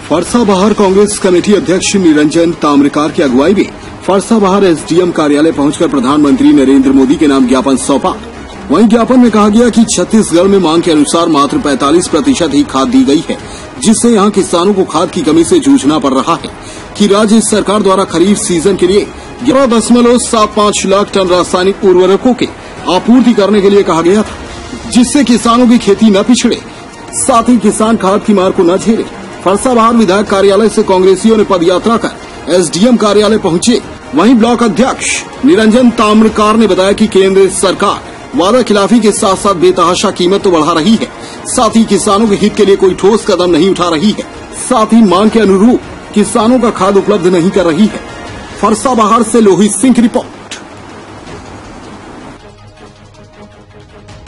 Farsabahar Congress committee अध्यक्ष निरंजन ताम्रकार की अगुवाई में फरसाबहार एसडीएम कार्यालय पहुंचकर प्रधानमंत्री नरेंद्र मोदी के नाम ज्ञापन सौंपा। वहीं ज्ञापन में कहा गया कि छत्तीसगढ़ में मांग के अनुसार मात्र 45% ही खाद दी गई है, जिससे यहां किसानों को खाद की कमी से जूझना पड़ रहा है कि राज्य सरकार द्वारा खरीफ सीजन के लिए 11.75 लाख टन रासायनिक उर्वरकों के आपूर्ति करने के लिए कहा गया था, जिससे किसानों की खेती न पिछड़े, साथ ही किसान खाद की मार को न झेले। फरसाबहार विधायक कार्यालय से कांग्रेसियों ने पदयात्रा कर एसडीएम कार्यालय पहुंचे। वहीं ब्लॉक अध्यक्ष निरंजन ताम्रकार ने बताया कि केंद्र सरकार वादा खिलाफी के साथ साथ बेतहाशा कीमत तो बढ़ा रही है, साथ ही किसानों के हित के लिए कोई ठोस कदम नहीं उठा रही है, साथ ही मांग के अनुरूप किसानों का खाद उपलब्ध नहीं कर रही है। फरसाबहार से लोहित सिंह की रिपोर्ट।